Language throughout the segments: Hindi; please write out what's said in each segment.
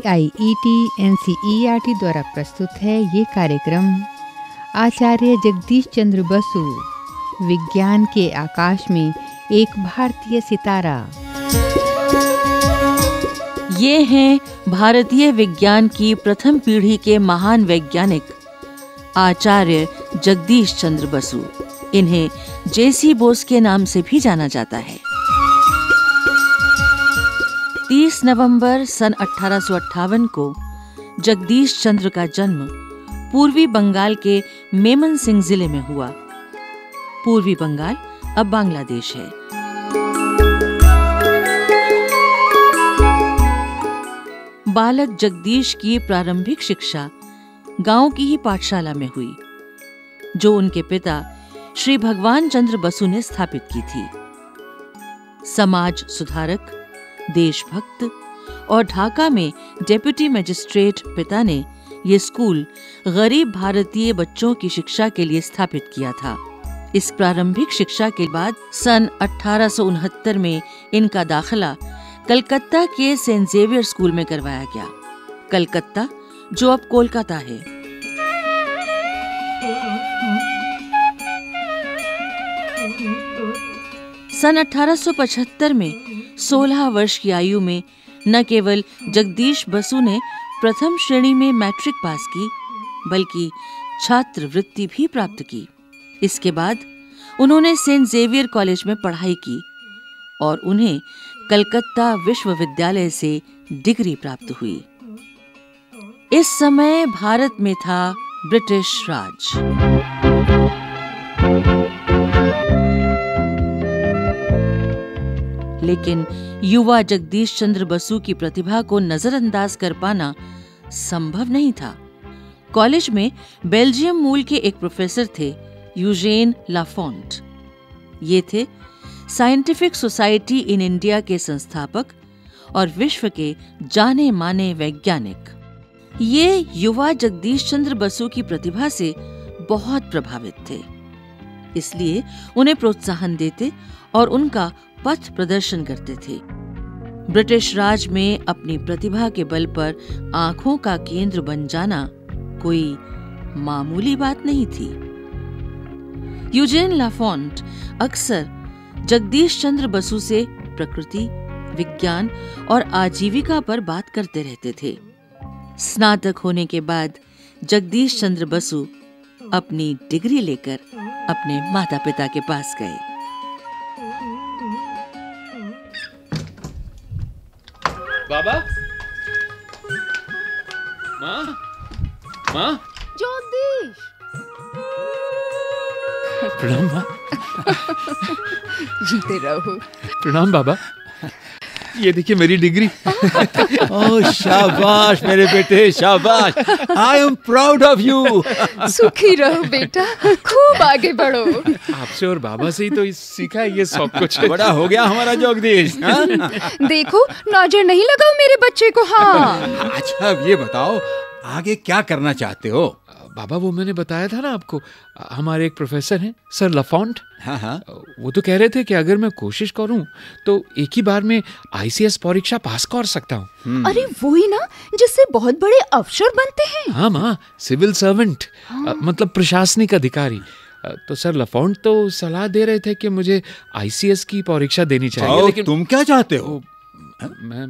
CIET NCERT द्वारा प्रस्तुत है ये कार्यक्रम। आचार्य जगदीश चंद्र बसु, विज्ञान के आकाश में एक भारतीय सितारा। ये हैं भारतीय विज्ञान की प्रथम पीढ़ी के महान वैज्ञानिक आचार्य जगदीश चंद्र बसु। इन्हें JC बोस के नाम से भी जाना जाता है। 30 नवंबर सन 1858 को जगदीश चंद्र का जन्म पूर्वी बंगाल के मेमनसिंह जिले में हुआ। पूर्वी बंगाल अब बांग्लादेश है। बालक जगदीश की प्रारंभिक शिक्षा गांव की ही पाठशाला में हुई, जो उनके पिता श्री भगवान चंद्र बसु ने स्थापित की थी। समाज सुधारक, देशभक्त और ढाका में डेप्यूटी मजिस्ट्रेट पिता ने यह स्कूल गरीब भारतीय बच्चों की शिक्षा के लिए स्थापित किया था। इस प्रारंभिक शिक्षा के बाद सन 1869 में इनका दाखिला कलकत्ता के सेंट जेवियर स्कूल में करवाया गया। कलकत्ता जो अब कोलकाता है। सन 1875 में 16 वर्ष की आयु में न केवल जगदीश बसु ने प्रथम श्रेणी में मैट्रिक पास की, बल्कि छात्रवृत्ति भी प्राप्त की। इसके बाद उन्होंने सेंट जेवियर कॉलेज में पढ़ाई की और उन्हें कलकत्ता विश्वविद्यालय से डिग्री प्राप्त हुई। इस समय भारत में था ब्रिटिश राज। लेकिन युवा जगदीश चंद्र बसु की प्रतिभा को नजरअंदाज कर पाना संभव नहीं था। कॉलेज में बेल्जियम मूल के एक प्रोफेसर थे, यूजेन लाफोंट। ये थे साइंटिफिक सोसाइटी इन इंडिया के संस्थापक और विश्व के जाने माने वैज्ञानिक। ये युवा जगदीश चंद्र बसु की प्रतिभा से बहुत प्रभावित थे, इसलिए उन्हें प्रोत्साहन देते और उनका पथ प्रदर्शन करते थे। ब्रिटिश राज में अपनी प्रतिभा के बल पर आंखों का केंद्र बन जाना कोई मामूली बात नहीं थी। यूजेन लाफोंट अक्सर जगदीश चंद्र बसु से प्रकृति, विज्ञान और आजीविका पर बात करते रहते थे। स्नातक होने के बाद जगदीश चंद्र बसु अपनी डिग्री लेकर अपने माता पिता के पास गए। बाबा, माँ, माँ, जगदीश, प्रणाम माँ। जीते रहो। प्रणाम बाबा। ये देखिए मेरी डिग्री। ओह शाबाश मेरे बेटे, शाबाश। I am proud of you. सुखी रहो बेटा, खूब आगे बढ़ो। आपसे और बाबा से ही तो सीखा है ये सब कुछ। बड़ा हो गया हमारा जगदीश। देखो नजर नहीं लगाओ मेरे बच्चे को। हाँ अच्छा अब ये बताओ आगे क्या करना चाहते हो? बाबा वो मैंने बताया था ना आपको, हमारे एक प्रोफेसर हैं सर लाफोंट। हाँ। वो तो कह रहे थे कि अगर मैं कोशिश करूं तो एक ही बार में ICS परीक्षा पास कर सकता हूं। अरे वो ही ना जिससे बहुत बड़े अफसर बनते हैं। हाँ माँ, सिविल सर्वेंट, मतलब प्रशासनिक अधिकारी। तो सर लाफोंट तो सलाह दे रहे थे कि मुझे ICS की परीक्षा देनी चाहिए। लेकिन तुम क्या चाहते हो? मैं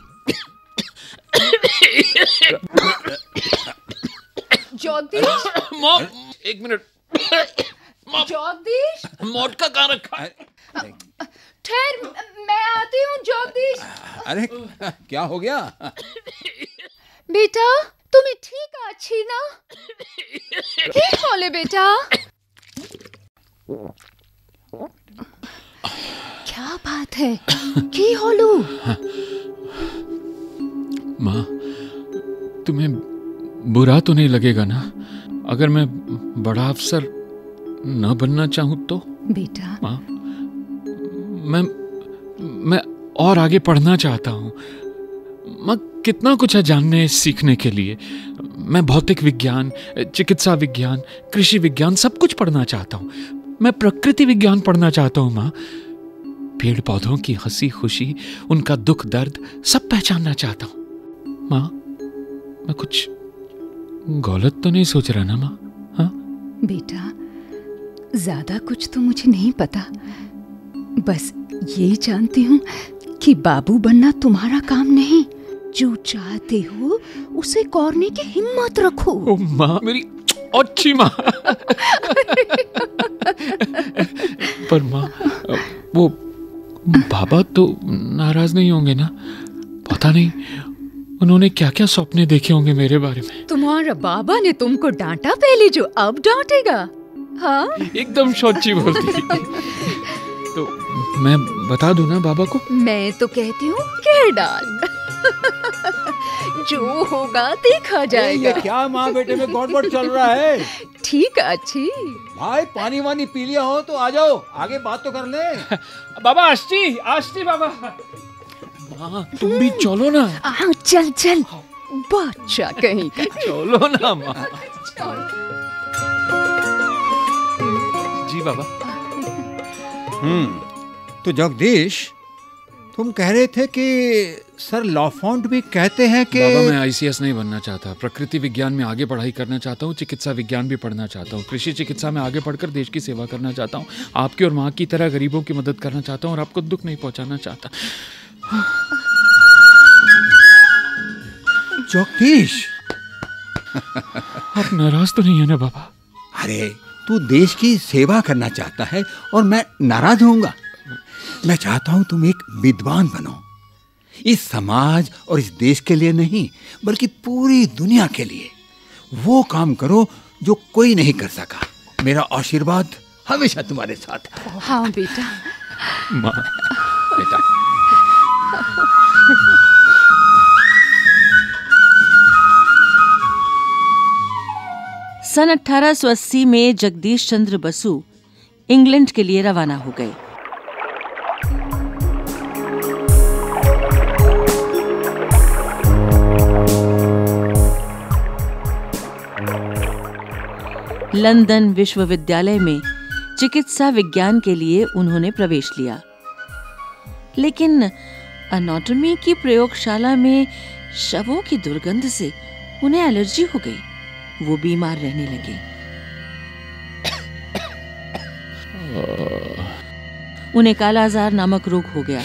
जगदीश, मॉम, एक मिनट। जगदीश, मोटका कहाँ रखा? ठहर, मैं आती हूँ जगदीश। अरे क्या हो गया? बेटा तुम्हें ठीक अच्छी ना? কি হলে बेटा? क्या बात है? কি হলো? माँ, तुम्हें बुरा तो नहीं लगेगा ना अगर मैं बड़ा अफसर न बनना चाहूँ तो? बेटा माँ, मैं और आगे पढ़ना चाहता हूँ। माँ, कितना कुछ है जानने सीखने के लिए। मैं भौतिक विज्ञान, चिकित्सा विज्ञान, कृषि विज्ञान सब कुछ पढ़ना चाहता हूँ। मैं प्रकृति विज्ञान पढ़ना चाहता हूँ माँ। पेड़ पौधों की हंसी खुशी, उनका दुख दर्द सब पहचानना चाहता हूँ माँ। मैं कुछ गलत तो नहीं सोच रहा ना माँ? हाँ बेटा, ज्यादा कुछ तो मुझे नहीं पता, बस ये जानती हूँ कि बाबू बनना तुम्हारा काम नहीं। जो चाहते हो उसे करने की हिम्मत रखो। ओ माँ, मेरी अच्छी माँ। पर माँ, वो बाबा तो नाराज नहीं होंगे ना? पता नहीं उन्होंने क्या क्या सपने देखे होंगे मेरे बारे में। तुम्हारा बाबा ने तुमको डांटा पहले, जो अब डांटेगा? हाँ, एकदम सच्ची बोलती। तो मैं बता दूं ना बाबा को? मैं तो कहती हूँ कह डाल। जो होगा देखा जाएगा। ये क्या माँ बेटे में गड़बड़ चल रहा है? ठीक है अच्छी। भाई पानी वानी पी लिया हो तो आ जाओ, आगे बात तो कर ले। बाबा आष्टी, आष्टी बाबा। माँ तुम भी चलो ना। चल चल, बच्चा कहीं का। चलो ना माँ। जी बाबा। तो जगदीश, तुम कह रहे थे कि सर लॉफोंट भी कहते हैं कि बाबा मैं आईसीएस नहीं बनना चाहता, प्रकृति विज्ञान में आगे पढ़ाई करना चाहता हूँ, चिकित्सा विज्ञान भी पढ़ना चाहता हूँ, कृषि चिकित्सा में आगे पढ़कर देश की सेवा करना चाहता हूँ, आपकी और माँ की तरह गरीबों की मदद करना चाहता हूँ और आपको दुख नहीं पहुँचाना चाहता। जगदीश, आप नाराज तो नहीं है ना बाबा? अरे तू देश की सेवा करना चाहता है और मैं नाराज होऊंगा? मैं चाहता हूं तुम एक विद्वान बनो, इस समाज और इस देश के लिए नहीं बल्कि पूरी दुनिया के लिए वो काम करो जो कोई नहीं कर सका। मेरा आशीर्वाद हमेशा तुम्हारे साथ है। हाँ बेटा। माँ बेटा। सन 1880 में जगदीश चंद्र बसु इंग्लैंड के लिए रवाना हो गए। लंदन विश्वविद्यालय में चिकित्सा विज्ञान के लिए उन्होंने प्रवेश लिया, लेकिन एनाटॉमी की प्रयोगशाला में शवों की दुर्गंध से उन्हें एलर्जी हो गई। वो बीमार रहने लगे। उन्हें कालाजार नामक रोग हो गया।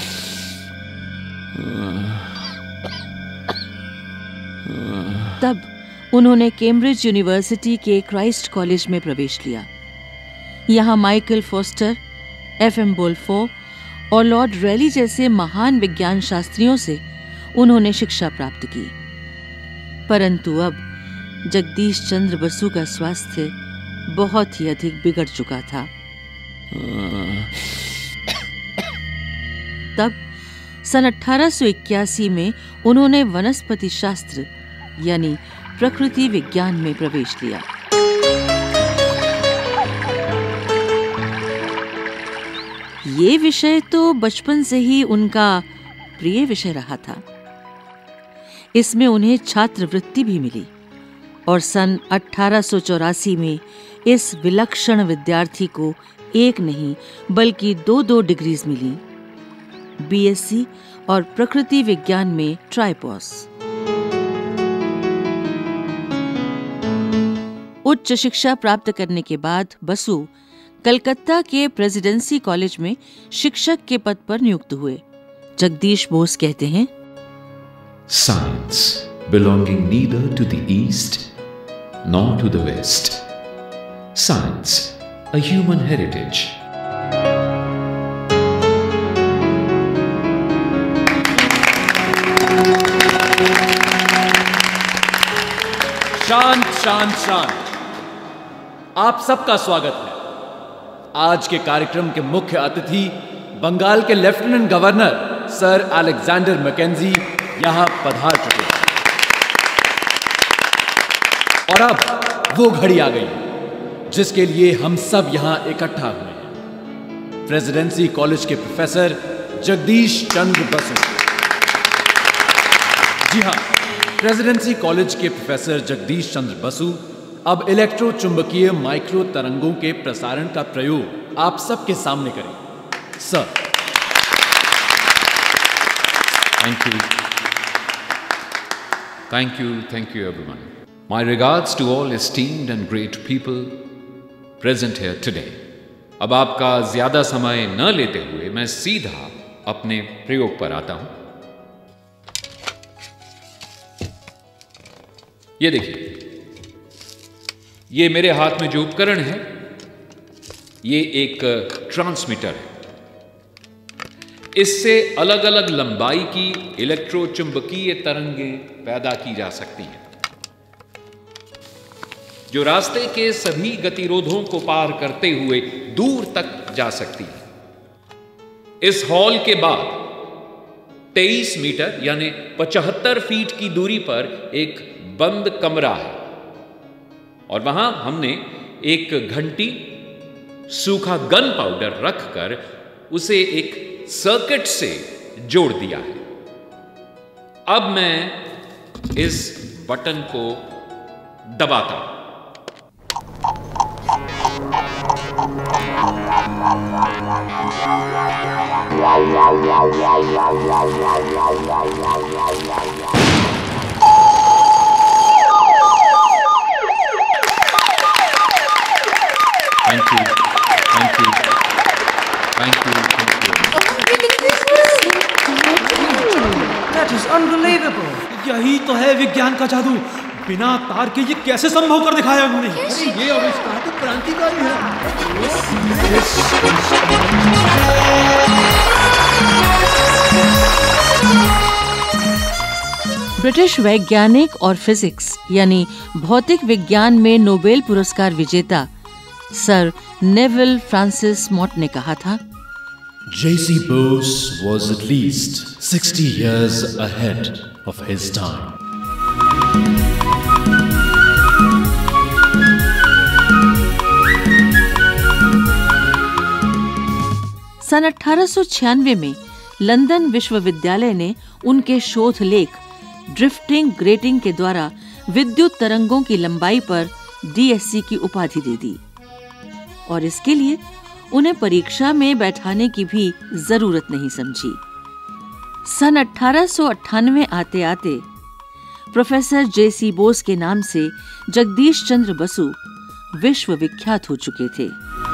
तब उन्होंने कैम्ब्रिज यूनिवर्सिटी के क्राइस्ट कॉलेज में प्रवेश लिया। यहाँ माइकल फोस्टर, एफ.एम. बोल्फो और लॉर्ड रेली जैसे महान विज्ञान शास्त्रियों से उन्होंने शिक्षा प्राप्त की। परंतु अब जगदीश चंद्र बसु का स्वास्थ्य बहुत ही अधिक बिगड़ चुका था। तब सन 1881 में उन्होंने वनस्पति शास्त्र यानी प्रकृति विज्ञान में प्रवेश लिया। ये विषय तो बचपन से ही उनका प्रिय विषय रहा था। इसमें उन्हें छात्रवृत्ति भी मिली और सन 1884 में इस विलक्षण विद्यार्थी को एक नहीं बल्कि 2 डिग्रीज मिली, बीएससी और प्रकृति विज्ञान में ट्राइपॉस। उच्च शिक्षा प्राप्त करने के बाद बसु कलकत्ता के प्रेसिडेंसी कॉलेज में शिक्षक के पद पर नियुक्त हुए। जगदीश बोस कहते हैं, Science belonging neither to the East nor to the West. Science, a human heritage. शांत शांत शांत। आप सबका स्वागत है। आज के कार्यक्रम के मुख्य अतिथि बंगाल के lieutenant governor sir Alexander Mackenzie यहां पधार चुके हैं। और अब वो घड़ी आ गई जिसके लिए हम सब यहां इकट्ठा हुए हैं। प्रेसिडेंसी कॉलेज के प्रोफेसर जगदीश चंद्र बसु। जी हां, प्रेसिडेंसी कॉलेज के प्रोफेसर जगदीश चंद्र बसु अब इलेक्ट्रो चुंबकीय माइक्रो तरंगों के प्रसारण का प्रयोग आप सबके सामने करें। Sir. Thank you. Thank you everyone. My regards to all esteemed and great people present here today. अब आपका ज्यादा समय न लेते हुए मैं सीधा अपने प्रयोग पर आता हूं। ये देखिए, ये मेरे हाथ में जो उपकरण है, ये एक ट्रांसमीटर है। इससे अलग अलग लंबाई की इलेक्ट्रोचुंबकीय तरंगें पैदा की जा सकती हैं, जो रास्ते के सभी गतिरोधों को पार करते हुए दूर तक जा सकती है। इस हॉल के बाद 23 मीटर यानी 75 फीट की दूरी पर एक बंद कमरा है और वहां हमने एक घंटी, सूखा गन पाउडर रखकर उसे एक सर्किट से जोड़ दिया है। अब मैं इस बटन को दबाता हूं। That is unbelievable. यही तो है विज्ञान का जादू। बिना तार के ये कैसे संभव कर दिखाया उन्होंने? ये आविष्कार तो क्रांतिकारी है। ब्रिटिश वैज्ञानिक और फिजिक्स यानी भौतिक विज्ञान में नोबेल पुरस्कार विजेता सर नेविल फ्रांसिस मॉट ने कहा था, J.C. Bose was at least 60 years ahead of his time. सन 1896 में लंदन विश्वविद्यालय ने उनके शोध लेख ड्रिफ्टिंग ग्रेटिंग के द्वारा विद्युत तरंगों की लंबाई पर DSc की उपाधि दे दी और इसके लिए उन्हें परीक्षा में बैठाने की भी जरूरत नहीं समझी। सन 1898 आते आते प्रोफेसर J.C. बोस के नाम से जगदीश चंद्र बसु विश्व विख्यात हो चुके थे।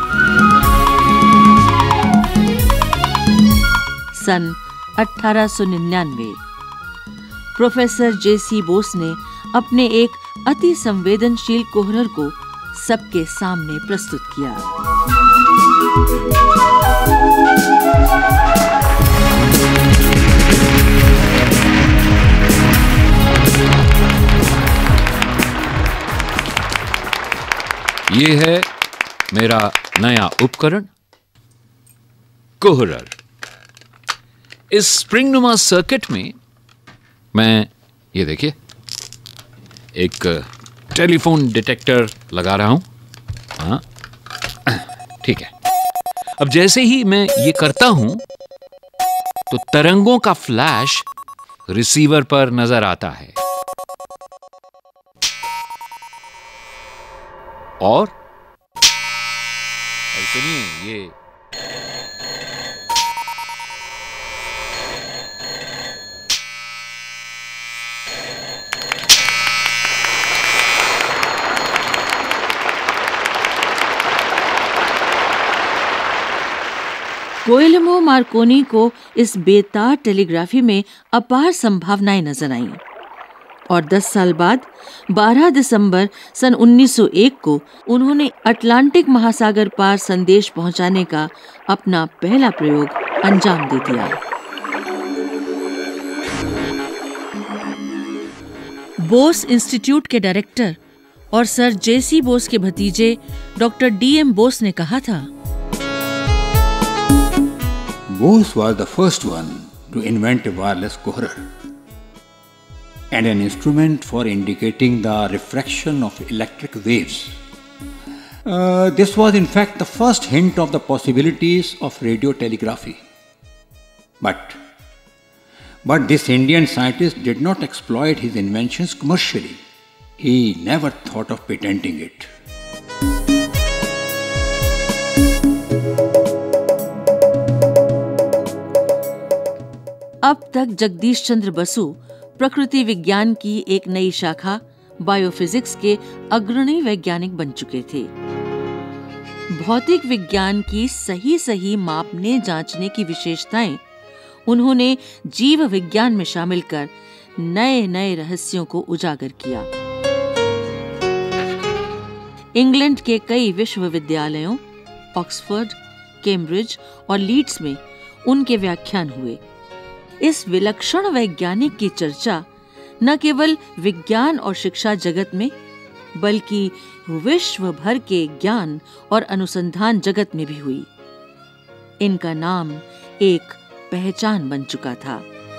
सन 1899 प्रोफेसर J.C. बोस ने अपने एक अति संवेदनशील कोहरर को सबके सामने प्रस्तुत किया। ये है मेरा नया उपकरण कोहरर। इस स्प्रिंगनुमा सर्किट में मैं, ये देखिए, एक टेलीफोन डिटेक्टर लगा रहा हूं। हाँ, ठीक है। अब जैसे ही मैं ये करता हूं तो तरंगों का फ्लैश रिसीवर पर नजर आता है और सुनिए, ये गुएलेमो मार्कोनी को इस बेतार टेलीग्राफी में अपार संभावनाएं नजर आईं और 10 साल बाद 12 दिसंबर सन 1901 को उन्होंने अटलांटिक महासागर पार संदेश पहुंचाने का अपना पहला प्रयोग अंजाम दे दिया। बोस इंस्टीट्यूट के डायरेक्टर और सर J.C. बोस के भतीजे डॉक्टर D.M. बोस ने कहा था, Bose was the first one to invent a wireless coherer and an instrument for indicating the refraction of electric waves. This was in fact the first hint of the possibilities of radio telegraphy. But this Indian scientist did not exploit his inventions commercially. He never thought of patenting it. अब तक जगदीश चंद्र बसु प्रकृति विज्ञान की एक नई शाखा बायोफिजिक्स के अग्रणी वैज्ञानिक बन चुके थे। भौतिक विज्ञान की सही मापने जांचने की विशेषताएं उन्होंने जीव विज्ञान में शामिल कर नए रहस्यों को उजागर किया। इंग्लैंड के कई विश्वविद्यालयों, ऑक्सफोर्ड, कैम्ब्रिज और लीड्स में उनके व्याख्यान हुए। इस विलक्षण वैज्ञानिक की चर्चा न केवल विज्ञान और शिक्षा जगत में, बल्कि विश्व भर के ज्ञान और अनुसंधान जगत में भी हुई। इनका नाम एक पहचान बन चुका था।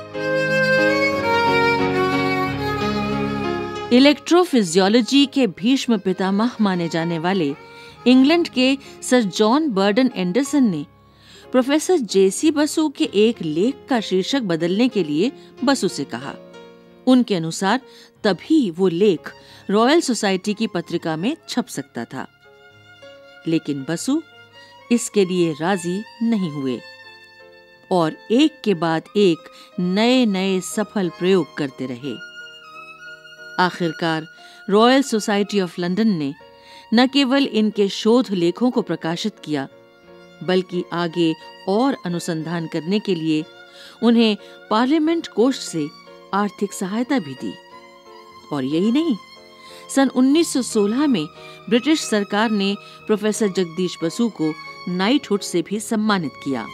इलेक्ट्रोफिजियोलॉजी के भीष्म पितामह माने जाने वाले इंग्लैंड के सर जॉन बर्डन एंडरसन ने प्रोफेसर जेसी बसु के एक लेख का शीर्षक बदलने के लिए बसु से कहा। उनके अनुसार तभी वो लेख रॉयल सोसाइटी की पत्रिका में छप सकता था, लेकिन बसु इसके लिए राजी नहीं हुए और एक के बाद एक नए सफल प्रयोग करते रहे। आखिरकार रॉयल सोसाइटी ऑफ लंदन ने न केवल इनके शोध लेखों को प्रकाशित किया, बल्कि आगे और अनुसंधान करने के लिए उन्हें पार्लियामेंट कोष से आर्थिक सहायता भी दी। और यही नहीं, सन 1916 में ब्रिटिश सरकार ने प्रोफेसर जगदीश बसु को नाइटहुड से भी सम्मानित किया।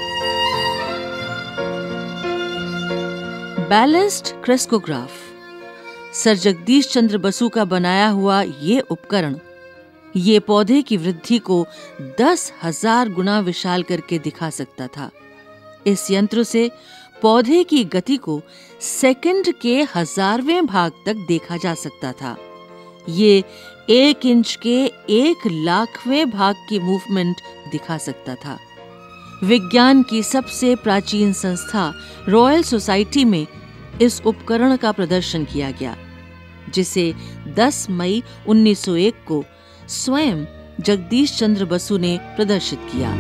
Balanced crescograph sir Jagdish Chandra Basu का बनाया हुआ ये उपकरण ये पौधे की वृद्धि को 10,000 गुना विशाल करके दिखा सकता था। इस यंत्र से पौधे की गति को सेकंड के 1000वें भाग तक देखा जा सकता था। ये 1 इंच के 1,00,000वें भाग की मूवमेंट दिखा सकता था। विज्ञान की सबसे प्राचीन संस्था रॉयल सोसाइटी में इस उपकरण का प्रदर्शन किया गया, जिसे 10 मई 1901 को स्वयं जगदीश चंद्र बसु ने प्रदर्शित किया।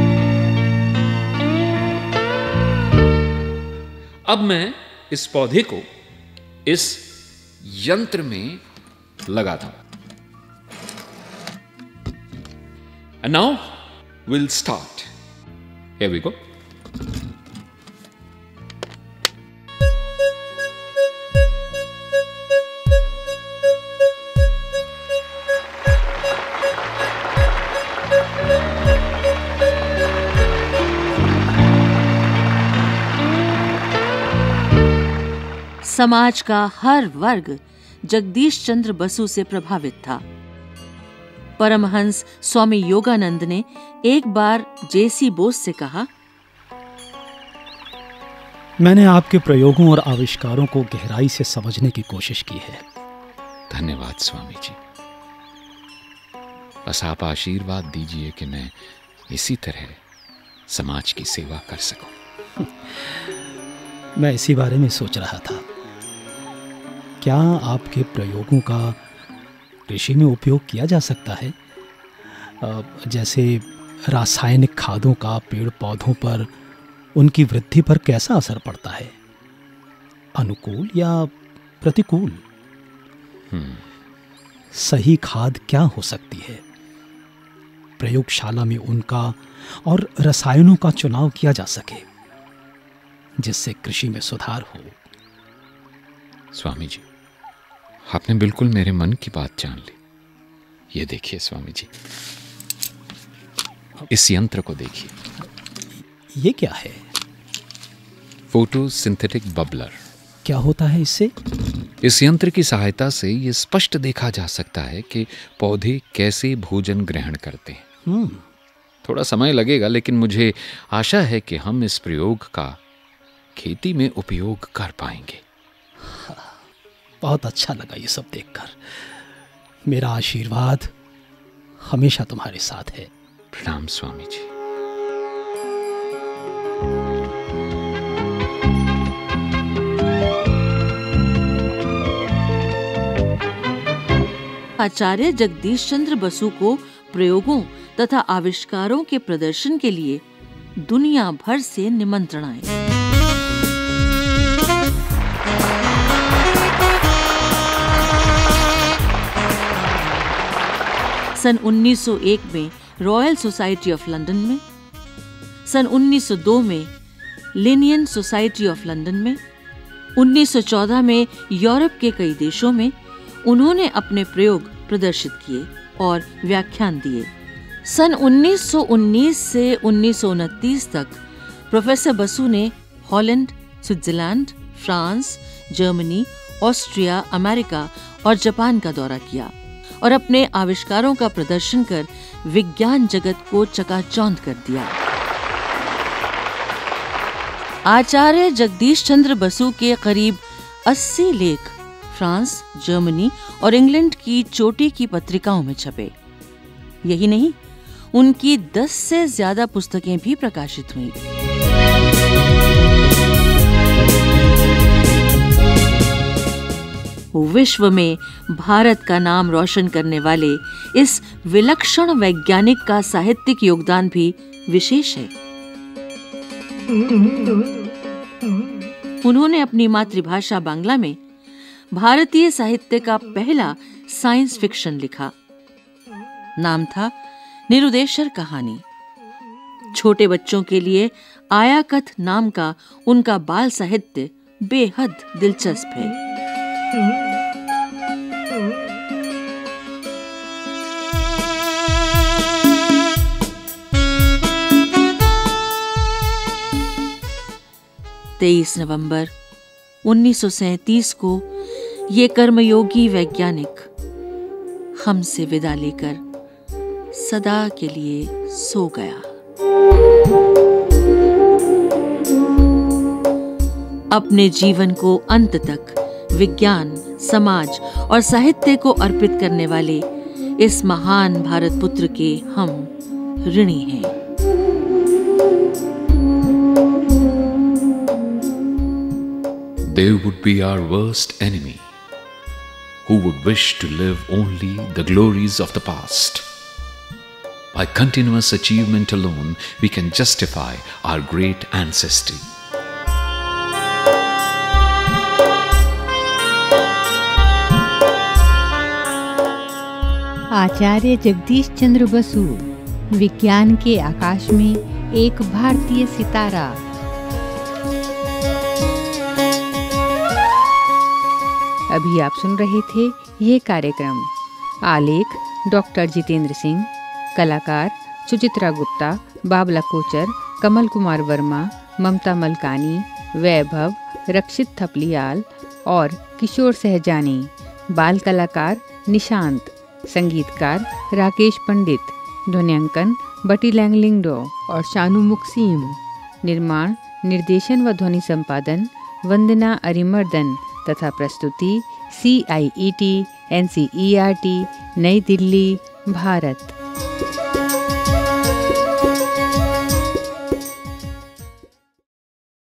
अब मैं इस पौधे को इस यंत्र में लगाता हूं। And now we'll start. Here we go. समाज का हर वर्ग जगदीश चंद्र बसु से प्रभावित था। परमहंस स्वामी योगानंद ने एक बार जेसी बोस से कहा, मैंने आपके प्रयोगों और आविष्कारों को गहराई से समझने की कोशिश की है। धन्यवाद स्वामी जी। बस आप आशीर्वाद दीजिए कि मैं इसी तरह समाज की सेवा कर सकूं। मैं इसी बारे में सोच रहा था। क्या आपके प्रयोगों का कृषि में उपयोग किया जा सकता है? जैसे रासायनिक खादों का पेड़ पौधों पर, उनकी वृद्धि पर कैसा असर पड़ता है? अनुकूल या प्रतिकूल? सही खाद क्या हो सकती है? प्रयोगशाला में उनका और रसायनों का चुनाव किया जा सके, जिससे कृषि में सुधार हो। स्वामी जी, आपने बिल्कुल मेरे मन की बात जान ली। ये देखिए स्वामी जी, इस यंत्र को देखिए। ये क्या है? Photosynthetic bubbler. क्या होता है इससे? इस यंत्र की सहायता से ये स्पष्ट देखा जा सकता है कि पौधे कैसे भोजन ग्रहण करते हैं। थोड़ा समय लगेगा, लेकिन मुझे आशा है कि हम इस प्रयोग का खेती में उपयोग कर पाएंगे। बहुत अच्छा लगा ये सब देखकर। मेरा आशीर्वाद हमेशा तुम्हारे साथ है। प्रणाम स्वामी जी। आचार्य जगदीश चंद्र बसु को प्रयोगों तथा आविष्कारों के प्रदर्शन के लिए दुनिया भर से निमंत्रण आए। सन 1901 में रॉयल सोसाइटी ऑफ लंदन में, सन 1902 में लिनियन सोसाइटी ऑफ लंदन में, 1914 में यूरोप के कई देशों में उन्होंने अपने प्रयोग प्रदर्शित किए और व्याख्यान दिए। सन 1919 से 1929 तक प्रोफेसर बसु ने Holland, Switzerland, France, Germany, Austria, America और जापान का दौरा किया और अपने आविष्कारों का प्रदर्शन कर विज्ञान जगत को चकाचौंध कर दिया। आचार्य जगदीश चंद्र बसु के करीब 80 लेख फ्रांस, जर्मनी और इंग्लैंड की चोटी की पत्रिकाओं में छपे। यही नहीं, उनकी 10 से ज्यादा पुस्तकें भी प्रकाशित हुईं। विश्व में भारत का नाम रोशन करने वाले इस विलक्षण वैज्ञानिक का साहित्यिक योगदान भी विशेष है। उन्होंने अपनी मातृभाषा बांग्ला में भारतीय साहित्य का पहला साइंस फिक्शन लिखा। नाम था निरुदेशर कहानी। छोटे बच्चों के लिए आयाकथ नाम का उनका बाल साहित्य बेहद दिलचस्प है। 23 नवंबर 1937 को ये कर्मयोगी वैज्ञानिक हमसे विदा लेकर सदा के लिए सो गया। अपने जीवन को अंत तक विज्ञान, समाज और साहित्य को अर्पित करने वाले इस महान भारत पुत्र के हम ऋणी हैं। They would be our worst enemy, who would wish to live only the glories of the past. By continuous achievement alone, we can justify our great ancestry. आचार्य जगदीश चंद्र बसु, विज्ञान के आकाश में एक भारतीय सितारा। अभी आप सुन रहे थे ये कार्यक्रम। आलेख डॉक्टर जितेंद्र सिंह, कलाकार सुचित्रा गुप्ता, बाबला कोचर, कमल कुमार वर्मा, ममता मलकानी, वैभव, रक्षित थपलियाल और किशोर सहजानी। बाल कलाकार निशांत, संगीतकार राकेश पंडित, ध्वन्यांकन बटी लैंगलिंगडो और शानू मुक्सीम। निर्माण, निर्देशन व ध्वनि संपादन वंदना अरिमर्दन तथा प्रस्तुति CIET NCERT नई दिल्ली, भारत।